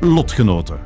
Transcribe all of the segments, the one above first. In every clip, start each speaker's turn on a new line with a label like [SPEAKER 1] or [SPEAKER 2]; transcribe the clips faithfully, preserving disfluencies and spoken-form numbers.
[SPEAKER 1] lotgenoten.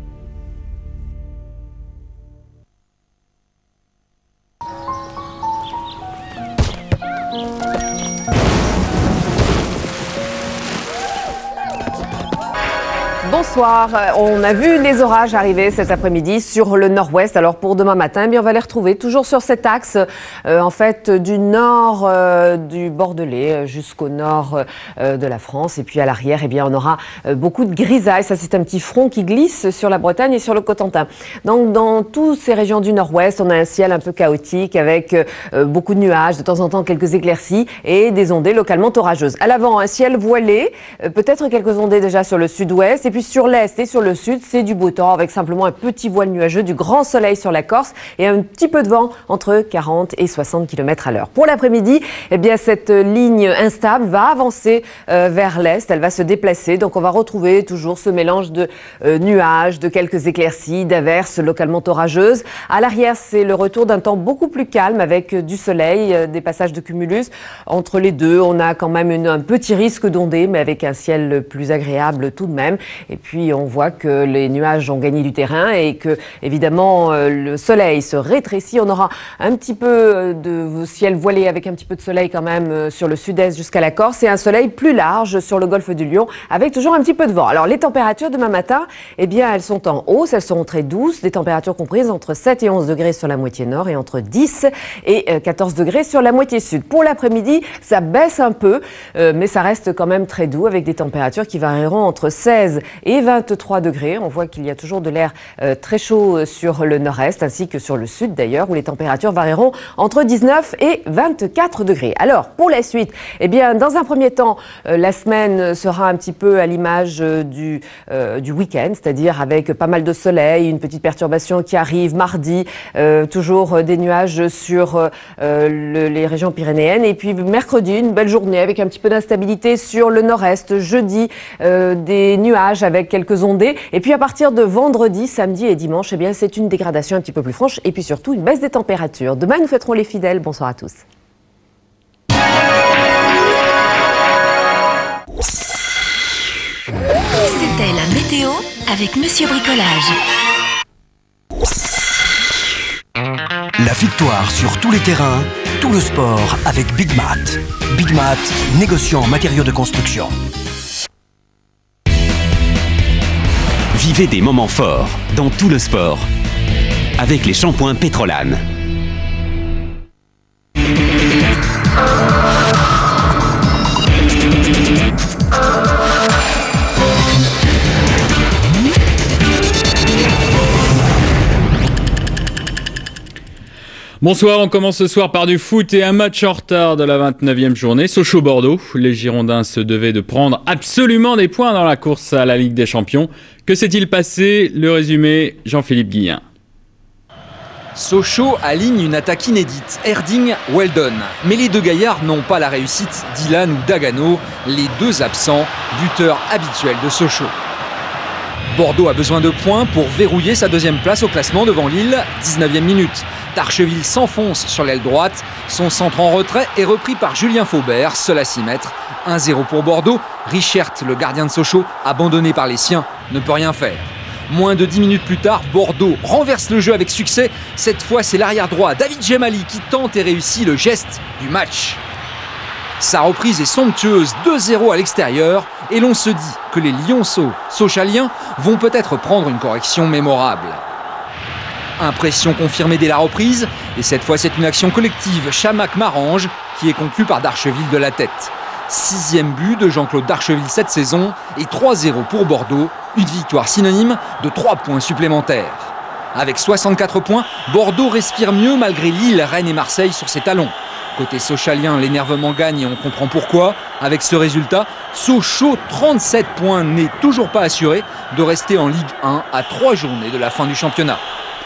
[SPEAKER 2] Bonsoir, on a vu les orages arriver cet après-midi sur le nord-ouest. Alors pour demain matin, eh bien, on va les retrouver toujours sur cet axe, euh, en fait, du nord euh, du Bordelais jusqu'au nord euh, de la France. Et puis à l'arrière, eh bien, on aura euh, beaucoup de grisailles. Ça, c'est un petit front qui glisse sur la Bretagne et sur le Cotentin. Donc dans toutes ces régions du nord-ouest, on a un ciel un peu chaotique avec euh, beaucoup de nuages, de temps en temps quelques éclaircies et des ondées localement orageuses. À l'avant, un ciel voilé, euh, peut-être quelques ondées déjà sur le sud-ouest. Et puis sur l'est et sur le sud, c'est du beau temps avec simplement un petit voile nuageux, du grand soleil sur la Corse et un petit peu de vent entre quarante et soixante kilomètres à l'heure. Pour l'après-midi, eh bien, cette ligne instable va avancer euh, vers l'est, elle va se déplacer. Donc on va retrouver toujours ce mélange de euh, nuages, de quelques éclaircies, d'averses localement orageuses. À l'arrière, c'est le retour d'un temps beaucoup plus calme avec euh, du soleil, euh, des passages de cumulus. Entre les deux, on a quand même une, un petit risque d'ondées, mais avec un ciel plus agréable tout de même. Et puis on voit que les nuages ont gagné du terrain et que évidemment euh, le soleil se rétrécit. On aura un petit peu de ciel voilé avec un petit peu de soleil quand même euh, sur le sud-est jusqu'à la Corse et un soleil plus large sur le golfe du Lion avec toujours un petit peu de vent. Alors les températures demain matin, eh bien elles sont en hausse, elles seront très douces, des températures comprises entre sept et onze degrés sur la moitié nord et entre dix et quatorze degrés sur la moitié sud. Pour l'après-midi, ça baisse un peu, euh, mais ça reste quand même très doux avec des températures qui varieront entre seize et vingt-trois degrés. On voit qu'il y a toujours de l'air euh, très chaud sur le nord-est ainsi que sur le sud d'ailleurs où les températures varieront entre dix-neuf et vingt-quatre degrés. Alors pour la suite, eh bien dans un premier temps, euh, la semaine sera un petit peu à l'image euh, du, euh, du week-end, c'est-à-dire avec pas mal de soleil, une petite perturbation qui arrive mardi, euh, toujours euh, des nuages sur euh, le, les régions pyrénéennes et puis mercredi, une belle journée avec un petit peu d'instabilité sur le nord-est, jeudi, euh, des nuages avec quelques ondées. Et puis à partir de vendredi, samedi et dimanche, eh bien c'est une dégradation un petit peu plus franche et puis surtout une baisse des températures. Demain, nous fêterons les fidèles. Bonsoir à tous.
[SPEAKER 3] C'était la météo avec Monsieur Bricolage.
[SPEAKER 4] La victoire sur tous les terrains, tout le sport avec Big Mat. Big Mat, négociant en matériaux de construction.
[SPEAKER 5] Vivez des moments forts dans tout le sport avec les shampoings Pétrolane.
[SPEAKER 6] Bonsoir, on commence ce soir par du foot et un match en retard de la vingt-neuvième journée. Sochaux-Bordeaux, les Girondins se devaient de prendre absolument des points dans la course à la Ligue des Champions. Que s'est-il passé? Le résumé, Jean-Philippe Guillain.
[SPEAKER 7] Sochaux aligne une attaque inédite, Erding, Weldon. Mais les deux gaillards n'ont pas la réussite, Dylan ou Dagano, les deux absents, buteurs habituels de Sochaux. Bordeaux a besoin de points pour verrouiller sa deuxième place au classement devant Lille, dix-neuvième minute. Darcheville s'enfonce sur l'aile droite, son centre en retrait est repris par Julien Faubert, seul à s'y mettre. un zéro pour Bordeaux, Richert, le gardien de Sochaux, abandonné par les siens, ne peut rien faire. Moins de dix minutes plus tard, Bordeaux renverse le jeu avec succès. Cette fois, c'est l'arrière droit David Gemali qui tente et réussit le geste du match. Sa reprise est somptueuse, deux zéro à l'extérieur, et l'on se dit que les lionceaux sochaliens vont peut-être prendre une correction mémorable. Impression confirmée dès la reprise, et cette fois c'est une action collective Chamac-Marange qui est conclue par Darcheville de la tête. Sixième but de Jean-Claude Darcheville cette saison, et trois zéro pour Bordeaux, une victoire synonyme de trois points supplémentaires. Avec soixante-quatre points, Bordeaux respire mieux malgré Lille, Rennes et Marseille sur ses talons. Côté sochalien, l'énervement gagne et on comprend pourquoi. Avec ce résultat, Sochaux, trente-sept points, n'est toujours pas assuré de rester en Ligue un à trois journées de la fin du championnat.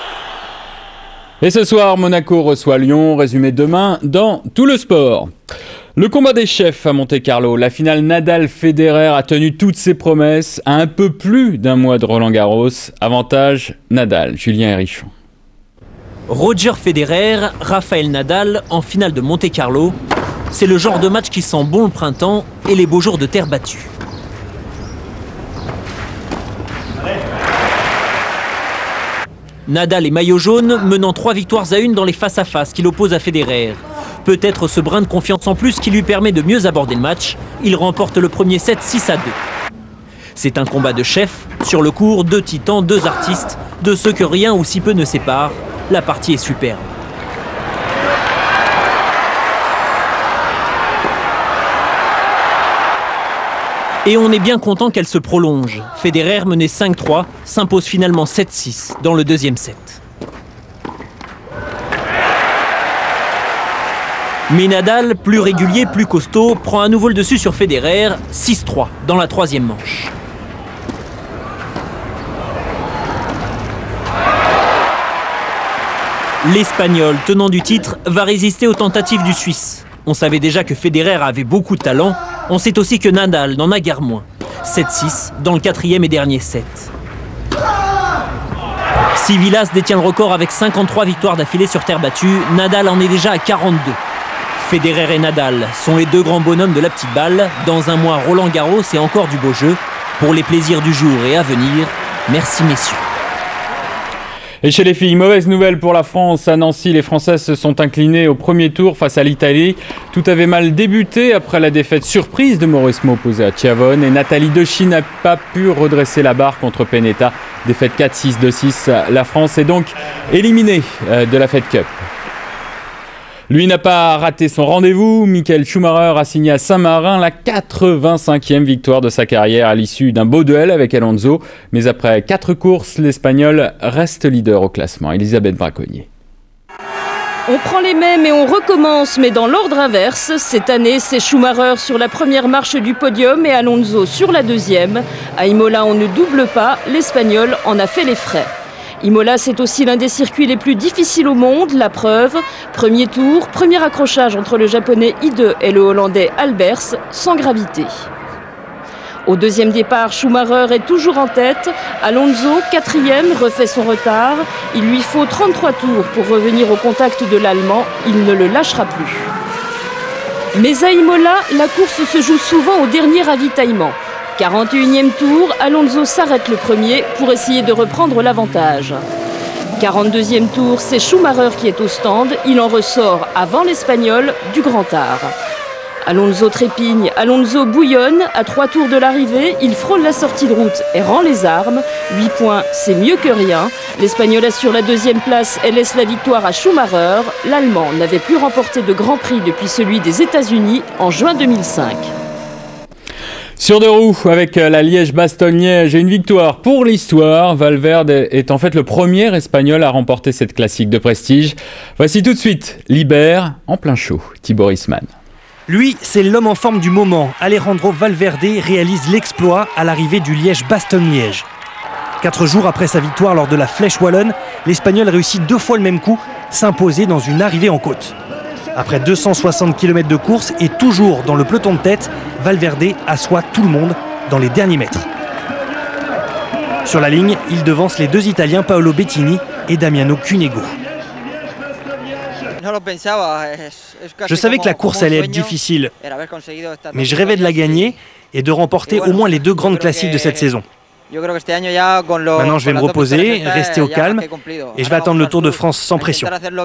[SPEAKER 6] Et ce soir, Monaco reçoit Lyon, résumé demain dans tout le sport. Le combat des chefs à Monte-Carlo, la finale Nadal-Federer a tenu toutes ses promesses à un peu plus d'un mois de Roland-Garros. Avantage Nadal, Julien Hérichon.
[SPEAKER 8] Roger Federer, Rafael Nadal en finale de Monte-Carlo. C'est le genre de match qui sent bon le printemps et les beaux jours de terre battue. Nadal est maillot jaune, menant trois victoires à une dans les face-à-face qui l'opposent à Federer. Peut-être ce brin de confiance en plus qui lui permet de mieux aborder le match. Il remporte le premier set six à deux. C'est un combat de chef. Sur le court, deux titans, deux artistes, de ceux que rien ou si peu ne sépare. La partie est superbe. Et on est bien content qu'elle se prolonge. Federer, mené cinq trois, s'impose finalement sept six dans le deuxième set. Mais Nadal, plus régulier, plus costaud, prend à nouveau le dessus sur Federer, six trois dans la troisième manche. L'Espagnol, tenant du titre, va résister aux tentatives du Suisse. On savait déjà que Federer avait beaucoup de talent, on sait aussi que Nadal n'en a guère moins. sept six dans le quatrième et dernier set. Civilas détient le record avec cinquante-trois victoires d'affilée sur terre battue, Nadal en est déjà à quarante-deux. Federer et Nadal sont les deux grands bonhommes de la petite balle. Dans un mois, Roland Garros et encore du beau jeu. Pour les plaisirs du jour et à venir, merci messieurs.
[SPEAKER 6] Et chez les filles, mauvaise nouvelle pour la France. À Nancy, les Françaises se sont inclinées au premier tour face à l'Italie. Tout avait mal débuté après la défaite surprise de Mauresmo opposé à Chiavone. Et Nathalie Dechy n'a pas pu redresser la barre contre Pennetta. Défaite quatre six deux six. La France est donc éliminée de la Fed Cup. Lui n'a pas raté son rendez-vous. Michael Schumacher a signé à Saint-Marin la quatre-vingt-cinquième victoire de sa carrière à l'issue d'un beau duel avec Alonso. Mais après quatre courses, l'Espagnol reste leader au classement. Elisabeth Braconnier.
[SPEAKER 1] On prend les mêmes et on recommence, mais dans l'ordre inverse. Cette année, c'est Schumacher sur la première marche du podium et Alonso sur la deuxième. À Imola, on ne double pas. L'Espagnol en a fait les frais. Imola, c'est aussi l'un des circuits les plus difficiles au monde, la preuve. Premier tour, premier accrochage entre le japonais Ide et le hollandais Albers, sans gravité. Au deuxième départ, Schumacher est toujours en tête. Alonso, quatrième, refait son retard. Il lui faut trente-trois tours pour revenir au contact de l'Allemand. Il ne le lâchera plus. Mais à Imola, la course se joue souvent au dernier ravitaillement. quarante et unième tour, Alonso s'arrête le premier pour essayer de reprendre l'avantage. quarante-deuxième tour, c'est Schumacher qui est au stand. Il en ressort avant l'Espagnol du grand art. Alonso trépigne, Alonso bouillonne. À trois tours de l'arrivée, il frôle la sortie de route et rend les armes. huit points, c'est mieux que rien. L'Espagnol assure la deuxième place et laisse la victoire à Schumacher. L'Allemand n'avait plus remporté de Grand Prix depuis celui des États-Unis en juin deux mille cinq.
[SPEAKER 6] Sur deux roues, avec la Liège-Bastogne-Liège et une victoire pour l'histoire, Valverde est en fait le premier Espagnol à remporter cette classique de prestige. Voici tout de suite Liber en plein show, Thibaut Rissmann.
[SPEAKER 9] Lui, c'est l'homme en forme du moment. Alejandro Valverde réalise l'exploit à l'arrivée du Liège-Bastogne-Liège. Quatre jours après sa victoire lors de la Flèche Wallonne, l'Espagnol réussit deux fois le même coup, s'imposer dans une arrivée en côte. Après deux cent soixante kilomètres de course et toujours dans le peloton de tête, Valverde assoit tout le monde dans les derniers mètres. Sur la ligne, il devance les deux Italiens Paolo Bettini et Damiano Cunego. Je savais que la course allait être difficile, mais je rêvais de la gagner et de remporter au moins les deux grandes classiques de cette saison. Maintenant, je vais me reposer, rester au calme et je vais attendre le Tour de France sans pression.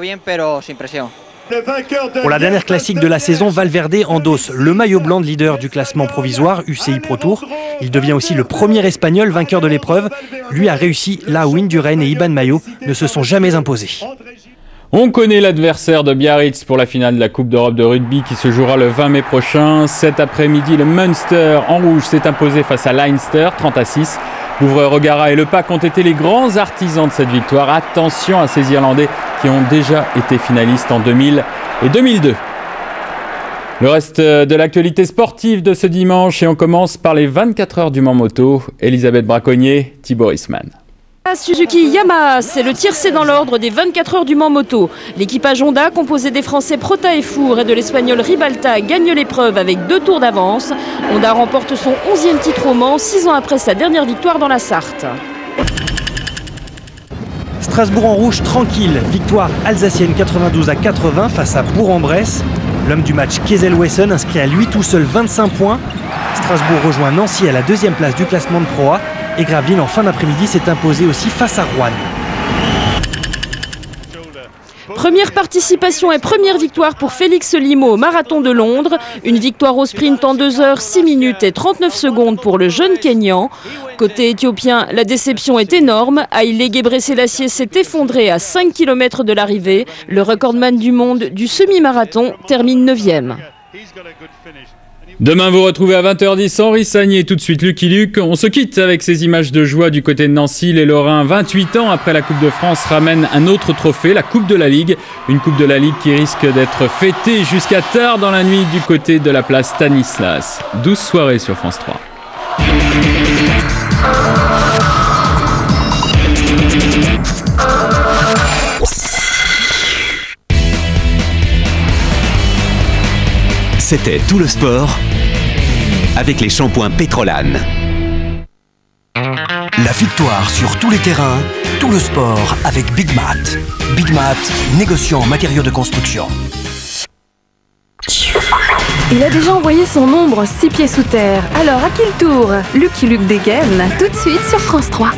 [SPEAKER 9] Pour la dernière classique de la saison, Valverde endosse le maillot blanc de leader du classement provisoire U C I Pro Tour. Il devient aussi le premier Espagnol vainqueur de l'épreuve. Lui a réussi là où Indurain et Iban Mayo ne se sont jamais imposés.
[SPEAKER 6] On connaît l'adversaire de Biarritz pour la finale de la Coupe d'Europe de rugby qui se jouera le vingt mai prochain. Cet après-midi, le Munster en rouge s'est imposé face à Leinster, trente à six. L'ouvreur O'Gara et le Pack ont été les grands artisans de cette victoire. Attention à ces Irlandais qui ont déjà été finalistes en deux mille et deux mille deux. Le reste de l'actualité sportive de ce dimanche et on commence par les vingt-quatre heures du Mans Moto. Elisabeth Braconnier, Thibaut Rissmann.
[SPEAKER 1] Suzuki Yamaha, c'est le tiercé dans l'ordre des vingt-quatre heures du Mans Moto. L'équipage Honda, composé des Français Prota et Four et de l'Espagnol Ribalta, gagne l'épreuve avec deux tours d'avance. Honda remporte son onzième titre au Mans, six ans après sa dernière victoire dans la Sarthe.
[SPEAKER 9] Strasbourg en rouge tranquille, victoire alsacienne quatre-vingt-douze à quatre-vingts face à Bourg-en-Bresse. L'homme du match Kiesel-Wesson inscrit à lui tout seul vingt-cinq points. Strasbourg rejoint Nancy à la deuxième place du classement de Pro A. Et Gravelines en fin d'après-midi s'est imposé aussi face à Rouen.
[SPEAKER 1] Première participation et première victoire pour Félix Limo au Marathon de Londres. Une victoire au sprint en deux heures, six minutes et trente-neuf secondes pour le jeune Kényan. Côté éthiopien, la déception est énorme. Haïlé Gebrselassie s'est effondré à cinq kilomètres de l'arrivée. Le recordman du monde du semi-marathon termine neuvième.
[SPEAKER 6] Demain, vous retrouvez à vingt heures dix Henri Sagné, tout de suite Lucky Luke. On se quitte avec ces images de joie du côté de Nancy. Les Lorrains, vingt-huit ans après la Coupe de France, ramènent un autre trophée, la Coupe de la Ligue. Une Coupe de la Ligue qui risque d'être fêtée jusqu'à tard dans la nuit du côté de la place Stanislas. douze soirées sur France trois.
[SPEAKER 5] C'était Tout le sport avec les shampoings Pétrolane.
[SPEAKER 4] La victoire sur tous les terrains, tout le sport avec Big Mat. Big Mat, négociant en matériaux de construction.
[SPEAKER 10] Il a déjà envoyé son ombre six pieds sous terre. Alors à qui le tour? Lucky Luke dégaine, tout de suite sur France trois.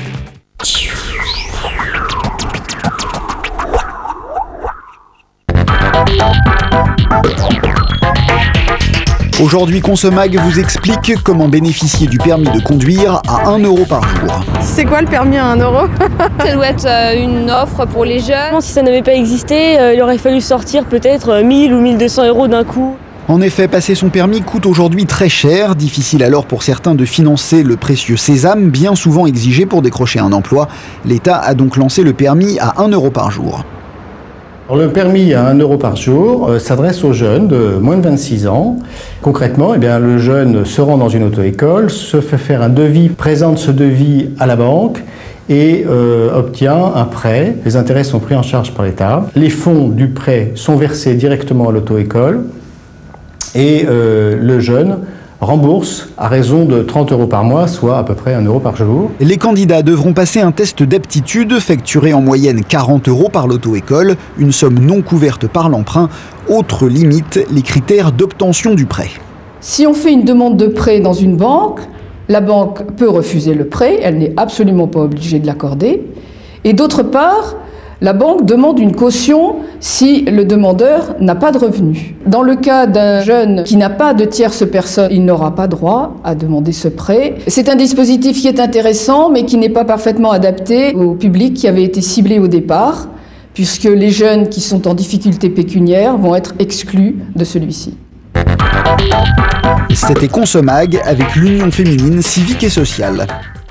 [SPEAKER 11] Aujourd'hui, Consomag vous explique comment bénéficier du permis de conduire à un euro par jour.
[SPEAKER 12] C'est quoi le permis à un euro?
[SPEAKER 13] Ça doit être euh, une offre pour les jeunes.
[SPEAKER 14] Si ça n'avait pas existé, euh, il aurait fallu sortir peut-être mille ou mille deux cents euros d'un coup.
[SPEAKER 11] En effet, passer son permis coûte aujourd'hui très cher. Difficile alors pour certains de financer le précieux sésame, bien souvent exigé pour décrocher un emploi. L'État a donc lancé le permis à un euro par jour.
[SPEAKER 15] Alors, le permis à un euro par jour euh, s'adresse aux jeunes de moins de vingt-six ans. Concrètement, eh bien, le jeune se rend dans une auto-école, se fait faire un devis, présente ce devis à la banque et euh, obtient un prêt. Les intérêts sont pris en charge par l'État. Les fonds du prêt sont versés directement à l'auto-école et euh, le jeune rembourse à raison de trente euros par mois, soit à peu près un euro par jour.
[SPEAKER 11] Les candidats devront passer un test d'aptitude, facturé en moyenne quarante euros par l'auto-école, une somme non couverte par l'emprunt. Autre limite, les critères d'obtention du prêt.
[SPEAKER 16] Si on fait une demande de prêt dans une banque, la banque peut refuser le prêt, elle n'est absolument pas obligée de l'accorder. Et d'autre part, la banque demande une caution si le demandeur n'a pas de revenus. Dans le cas d'un jeune qui n'a pas de tierce personne, il n'aura pas droit à demander ce prêt. C'est un dispositif qui est intéressant, mais qui n'est pas parfaitement adapté au public qui avait été ciblé au départ, puisque les jeunes qui sont en difficulté pécuniaire vont être exclus de celui-ci.
[SPEAKER 11] C'était Consomag avec l'Union féminine civique et sociale.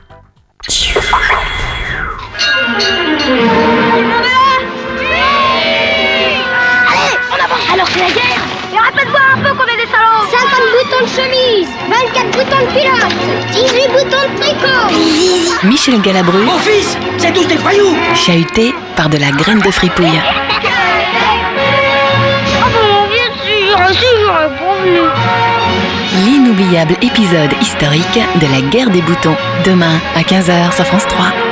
[SPEAKER 17] Alors c'est la guerre. Et rappelle-toi un peu qu'on est des salauds. cinquante boutons de chemise, vingt-quatre boutons de pilote, dix-huit boutons de tricot.
[SPEAKER 3] Michel Galabru.
[SPEAKER 17] Mon fils, c'est tous des voyous.
[SPEAKER 3] Chahuté par de la graine de fripouille.
[SPEAKER 17] Oh bon, bien sûr, sûr, bon.
[SPEAKER 3] L'inoubliable épisode historique de la guerre des boutons. Demain à quinze heures sur France trois.